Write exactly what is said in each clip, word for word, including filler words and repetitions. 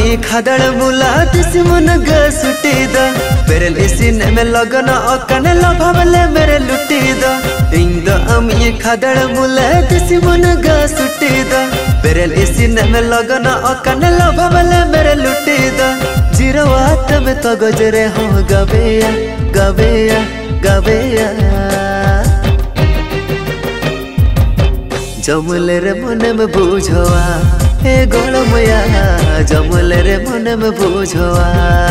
अमी खादड़ मुला दिसी मन ग सुटी द पेरल इसी ने में लगन अकन लभावले मेरे लुटी द इन द अमी खादड़ मुला दिसी मन ग सुटी द पेरल इसी ने में लगन अकन लभावले मेरे लुटी द जिरवात में तो गजरे हो गवेया गवेया गवेया जमुले रे मन में बुझवा हे गोलमया जमुले रे मन में बुझवा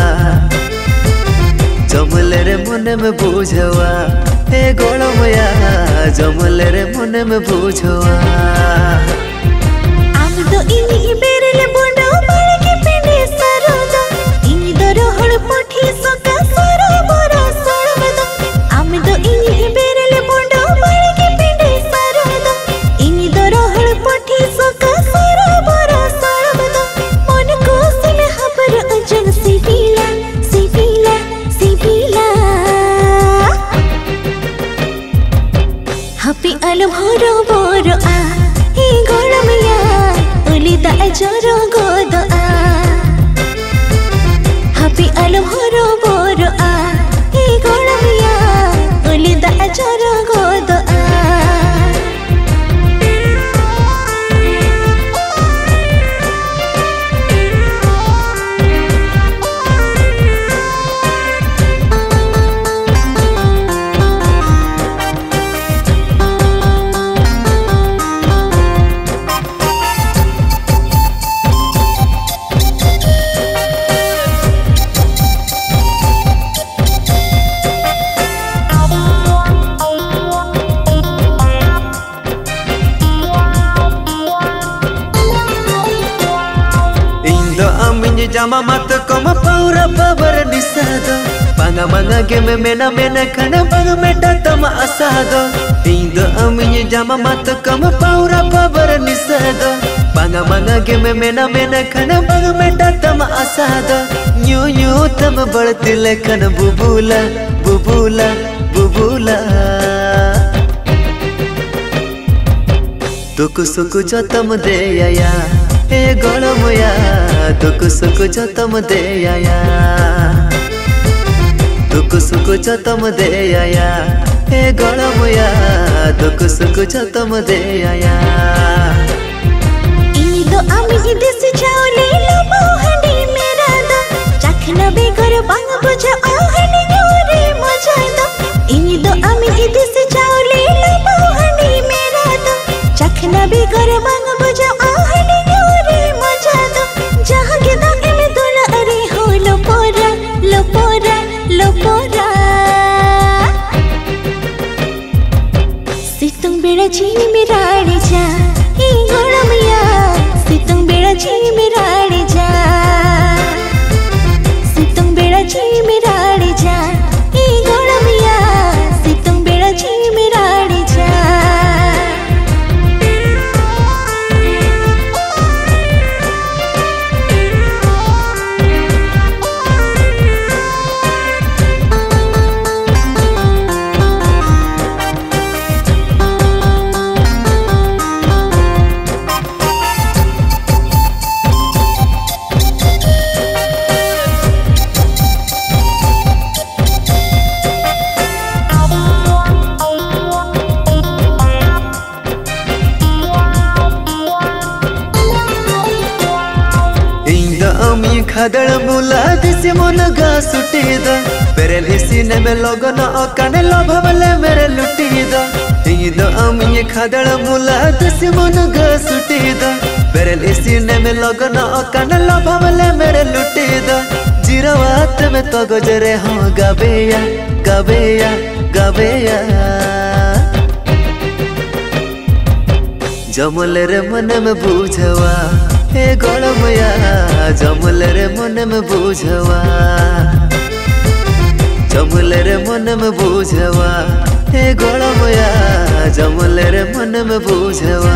जमुले रे मन में बुझवा हे गोलमया जमुले रे मन में बुझवा आम तो इनी बेरले बोंडो बाळे के पेंडे सरोदा इनी दरो हळ पोठी सोका सरो बरो सळवदा आम तो इनी बेरले बोंडो बाळे के पेंडे सरोदा इनी दरो हळ पोठी सोका सरो बरो सळवदा मन को से में खबर अजन सिविला सिविला सिविला हपी अलम हरो बरो आ हे गोलमया उलिदा जरो गोद आ हपी अलम हरो बरो आ हे गोलमया उलिदा जरो गोद आ जामा मत कम पौरा पावर निसाद पांगा मांगा के में मेना मेना खाना बाग मेटा तम आसाद इंद अमी जामा मत कम पौरा पावर निसाद पांगा मांगा के में मेना मेना खाना बाग मेटा तम आसाद न्यू न्यू तम बढ़ती लेखन बुबुला बुबुला बुबुला दुख सुख जतम दे आया हे गोलमया दुख सुख जतम दे आया दुख सुख जतम दे आया हे गोलमया दुख सुख जतम दे आया इनी तो आमी देसी चावले लबो हंडी मेरा दा चखना बेगर बांग बुझा आहनी न्योरे मजा दा इनी तो आमी देसी चावले लबो हंडी मेरा दा चखना बेगर बांग बुझा आहनी जहाँ के दागे में दोला अरे हो लो पोरा लो पोरा लो पोरा सितुंग बेड़ा चीनी मिराड़े जा ही गोलमया सितुंग बेड़ा चीनी मिराड़े जा सितुंग बेड़ा चीनी मिराड़े जा ही गोलमया सितुंग बेड़ा चीनी मिराड़े जा खादड़ मुला दिसी मन गा सुटी द पेरल इसी ने में लगन अकन लभावले मेरे लुटी द ईद अमी खादड़ मुला दिसी मन गा सुटी द पेरल इसी ने में लगन अकन लभावले मेरे लुटी द जिरवात में तो गजरे हो गवेया गवेया गवेया जमुले रे मन में बुझवा हे गोलमया जमुले रे मन में बुझवा जमुले रे मन में बुझवा हे गोलमया जमुले रे मन में बुझवा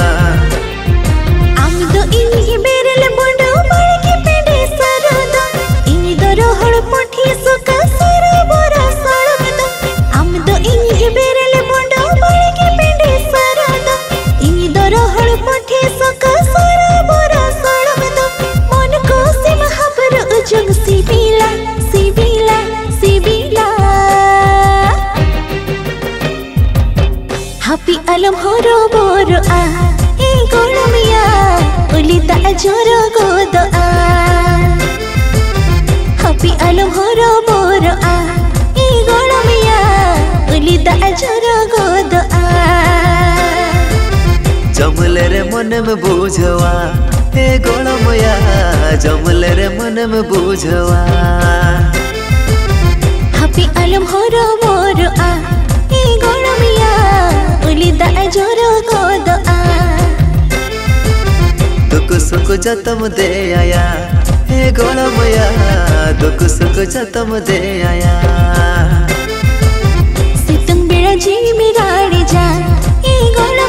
आम तो इनी बेरले बोंडो बाळे के पेंडे सरोदा इनी दरो हळ पोठी सोका सरो बरो सळवदा आम तो इनी बेरले बोंडो बाळे के पेंडे सरोदा इनी दरो हळ पोठी सोका सरो बरो सळवदा मन को से हापी अलम होरो बोरो आ ए गोलमिया उलिता जोरो गोदो आ हापी अलम होरो बोरो आ ए गोलमिया उलिता जोरो गोदो आ जमले रे मन में बुझवा ए गोलमिया जमले रे मन में बुझवा हापी अलम होरो बोरो आ ए गोलमिया उलिदा जोरो गोदो आ दुख सुख जतम दे आया हे गोलमिया दुख सुख जतम दे आया सितुंग बेड़ा जी मिराड़ी जा ए गोल